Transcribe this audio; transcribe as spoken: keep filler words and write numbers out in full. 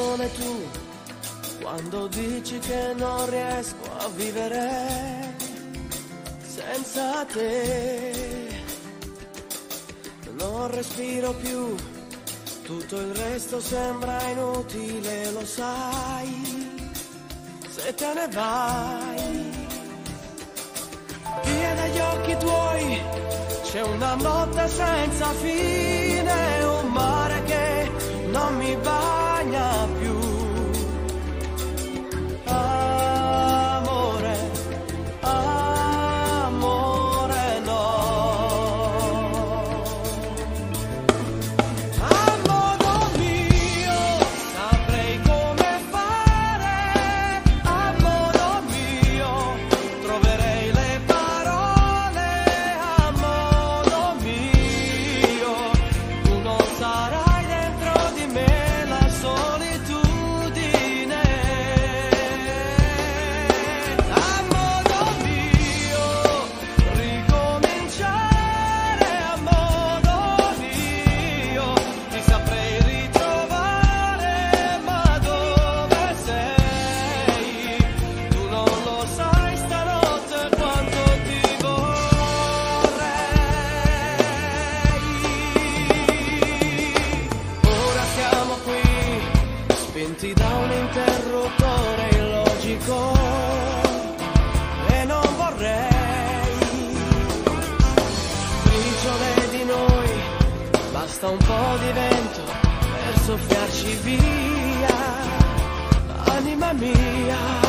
come tu, quando dici che non riesco a vivere senza te. Non respiro più, tutto il resto sembra inutile, lo sai, se te ne vai. Via dagli occhi tuoi c'è una notte senza fine, un mare che non mi bagna più. Amore, amore no. A modo mio saprei come fare, a modo mio troverei le parole, a modo mio tu non sarai dentro di me la solitudine. A modo mio ricominciare, a modo mio ti saprei ritrovare, ma dove sei? Tu non lo sai stanotte quanto ti vorrei. Ora siamo qui, spinti da un interruttore illogico, e non vorrei briciole di noi, basta un po' di vento per soffiarci via, anima mia.